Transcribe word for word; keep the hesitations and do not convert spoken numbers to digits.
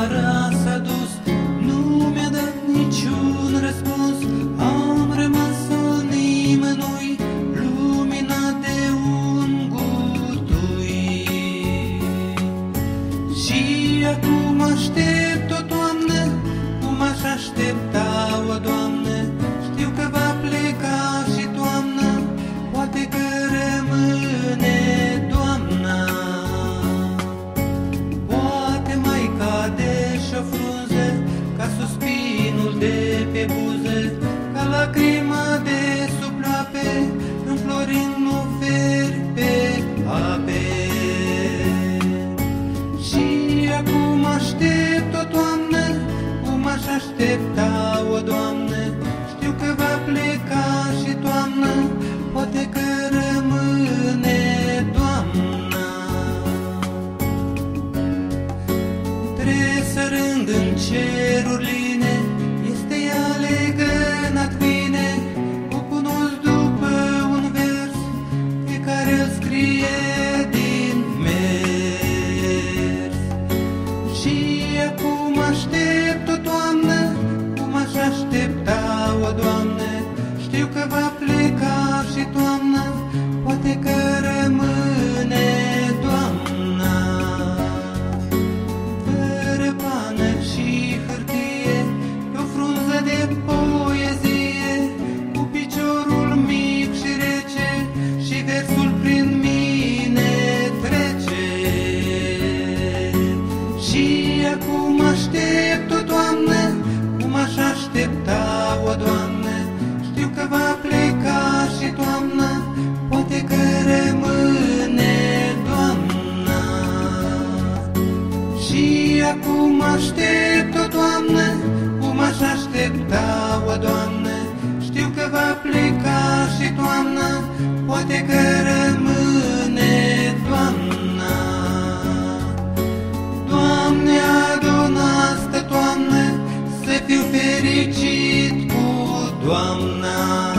vara s-a dus, nu mi-a dat niciun răspuns. Am rămas al nimănui, luminat de un gutui. Și acum aștept o toamnă, cum aș aștepta o doamnă. Știu că va pleca și toamna, poate că rămâne doamna. Poate mai cade și-o frunză, ca suspinul de pe buză, ca lacrima de sub ploape, înflorind nu fierbe ape. Și acum aștept o toamnă, cum aș aștepta o doamnă. Știu că va pleca și toamna, poate că rămâne doamna. Tresărând în ceruri line, este ea legănat bine. O cunosc după un vers pe care îl scrie din mers. Și acum aștept o toamnă, cum aș aștepta o doamnă. Știu că va pleca și toamna, poate că rămâne doamna. Fără pană și hârtie, pe o frunză de poezie, cu piciorul mic și rece, și versul prin mine trece. Și acum aștept o toamnă, cum aș aștepta o doamnă. Știu că va pleca și toamna, poate că rămâne doamna. Și acum aștept o toamnă, cum aș aștepta o doamnă. Știu că va pleca și toamna, poate că rămâne doamna. Doamne, aduna asta toamnă, să fiu fericit cu doamna.